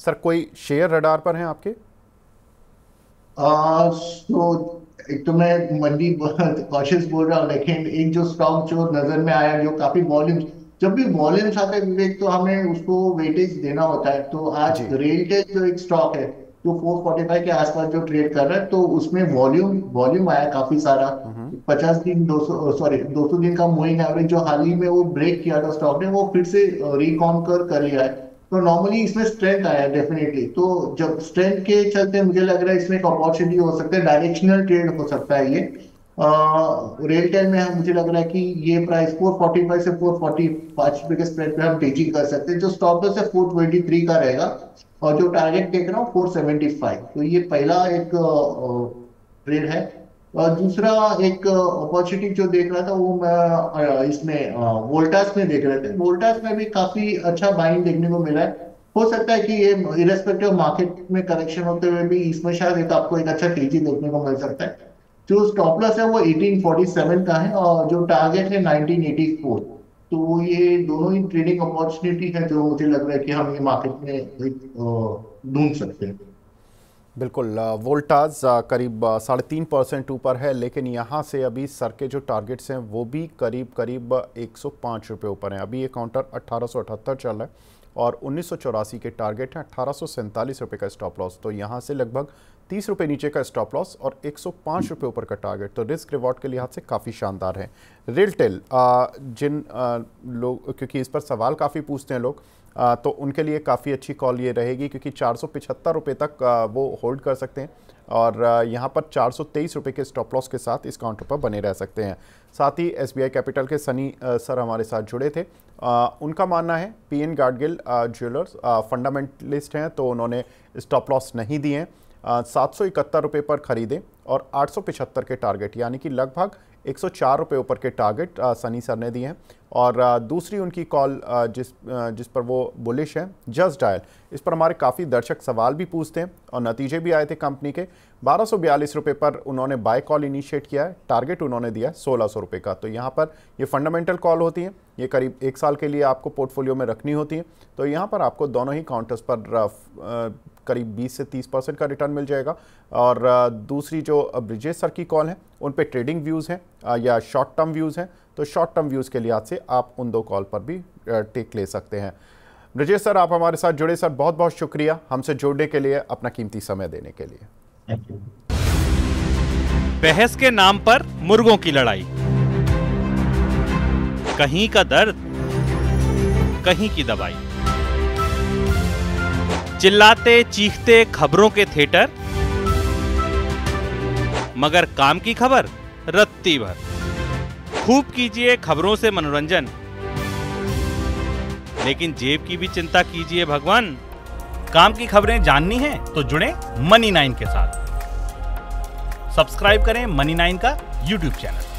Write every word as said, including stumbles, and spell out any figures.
Sir कोई share radar पर हैं आपके? आ, तो एक तो मैं मंदी कॉशियस बोल रहा हूँ, लेकिन एक जो स्टॉक जो नजर में आया, जो काफी वॉल्यूम्स, जब भी वॉल्यूम्स आते हैं विवेक, तो हमें उसको वेटेज देना होता है। तो आज जी। रेलटेल जो एक स्टॉक है जो फोर फोर्टी फाइव के आसपास जो ट्रेड कर रहा है, तो उसमें वॉल्यूम वॉल्यूम आया काफी सारा। हम्म। पचास दिन, दो सौ सॉरी दो सौ दिन का मूविंग एवरेज जो हाल ही में वो ब्रेक किया था स्टॉक ने, वो फिर से रिकॉन्कर कर लिया है। तो नॉर्मली इसमें स्ट्रेंथ आया डेफिनेटली। तो जब स्ट्रेंथ के चलते मुझे लग रहा है इसमें एक अपॉर्चुनिटी हो सकता है, डायरेक्शनल ट्रेड हो सकता है ये। रेल टेल में हम मुझे लग रहा है कि ये प्राइस फोर फोर्टी फाइव से फोर फोर्टी पांच रुपए के स्प्रेड पे हम तेजी कर सकते हैं। जो स्टॉप लॉस है फोर ट्वेंटी थ्री का रहेगा, और जो टारगेट देख रहा हूँ फोर सेवेंटी फाइव। तो ये पहला एक ट्रेड है। और दूसरा एक अपॉर्चुनिटी जो देख रहा था वो मैं अ, इसमें वोल्टास में देख रहे थे। वोल्टास में भी काफी अच्छा बाइंग देखने को मिला है। हो सकता है कि ये इरेस्पेक्टिव मार्केट में करेक्शन होते हुए भी इसमें शायद एक आपको एक अच्छा तेजी देखने को मिल सकता है। जो स्टॉप लॉस है वो एटीन फोर्टी सेवन का है, और जो टारगेट है नाइनटीन एटी फोर। तो ये दोनों ही ट्रेडिंग अपॉर्चुनिटी है जो मुझे लग रहा है कि हम ये मार्केट में एक, अ, ढूंढ सकते हैं। बिल्कुल। अ, वोल्टास अ, करीब अ, साढ़े तीन परसेंट ऊपर है, लेकिन यहाँ से अभी सर के जो टारगेट्स हैं वो भी करीब करीब एक सौ पाँच रुपये ऊपर हैं। अभी ये काउंटर अट्ठारह सौ अठहत्तर चल रहा है और उन्नीस सौ चौरासी के टारगेट हैं, अट्ठारह सौ सैंतालीस रुपये का स्टॉप लॉस। तो यहाँ से लगभग तीस रुपये नीचे का स्टॉप लॉस और एक सौ पाँच रुपये ऊपर का टारगेट, तो रिस्क रिवॉर्ड के लिहाज से काफ़ी शानदार है। रेलटेल, जिन अ, लोग, क्योंकि इस पर सवाल काफ़ी पूछते हैं लोग, आ, तो उनके लिए काफ़ी अच्छी कॉल ये रहेगी, क्योंकि चार सौ पचहत्तर रुपये तक आ, वो होल्ड कर सकते हैं और आ, यहाँ पर चार सौ तेईस रुपये के स्टॉप लॉस के साथ इस काउंटर पर बने रह सकते हैं। साथ ही एसबीआई कैपिटल के सनी आ, सर हमारे साथ जुड़े थे। आ, उनका मानना है पीएन गाडगिल ज्वेलर्स फंडामेंटलिस्ट हैं, तो उन्होंने स्टॉप लॉस नहीं दिए हैं। सात सौ इकहत्तर रुपये पर ख़रीदें और आठ सौ पचहत्तर के टारगेट, यानी कि लगभग एक सौ चार रुपये ऊपर के टारगेट आ, सनी सर ने दिए हैं। और आ, दूसरी उनकी कॉल आ, जिस आ, जिस पर वो बुलिश है, जस्ट डायल। इस पर हमारे काफ़ी दर्शक सवाल भी पूछते हैं और नतीजे भी आए थे कंपनी के। बारह सौ बयालीस रुपये पर उन्होंने बाय कॉल इनिशिएट किया है, टारगेट उन्होंने दिया है सोलह सौ रुपये का। तो यहाँ पर ये फंडामेंटल कॉल होती हैं, ये करीब एक साल के लिए आपको पोर्टफोलियो में रखनी होती है। तो यहाँ पर आपको दोनों ही काउंटर्स पर आ, करीब बीस से तीस परसेंट का रिटर्न मिल जाएगा। और आ, दूसरी जो ब्रिजेश सर की कॉल है उन पे ट्रेडिंग व्यूज़ हैं या शॉर्ट टर्म व्यूज़ हैं, तो शॉर्ट टर्म व्यूज़ के लिहाज से आप उन दो कॉल पर भी टेक ले सकते हैं। ब्रिजेश सर, आप हमारे साथ जुड़े, सर बहुत बहुत शुक्रिया हमसे जुड़ने के लिए, अपना कीमती समय देने के लिए। Thank you. बहस के नाम पर मुर्गों की लड़ाई, कहीं का दर्द कहीं की दवाई, चिल्लाते चीखते खबरों के थिएटर, मगर काम की खबर रत्ती भर। खूब कीजिए खबरों से मनोरंजन, लेकिन जेब की भी चिंता कीजिए भगवान। काम की खबरें जाननी है तो जुड़े मनी नाइन के साथ। सब्सक्राइब करें मनी नाइन का यूट्यूब चैनल।